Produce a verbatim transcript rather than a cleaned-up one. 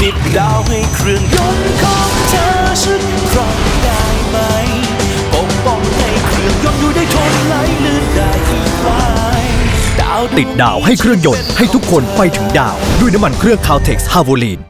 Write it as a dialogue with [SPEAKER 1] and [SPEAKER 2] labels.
[SPEAKER 1] ติดดาวให้เครื่องยนต์ของเธอสักครั้งได้ไหมปกป้องให้เครื่องยนต์อยู่ได้ทนไหลลื่นได้อีกไหมติดดาวให้เครื่องยนต์ให้ทุกคนไปถึงดาวด้วยน้ำมันเครื่อง Caltex Havoline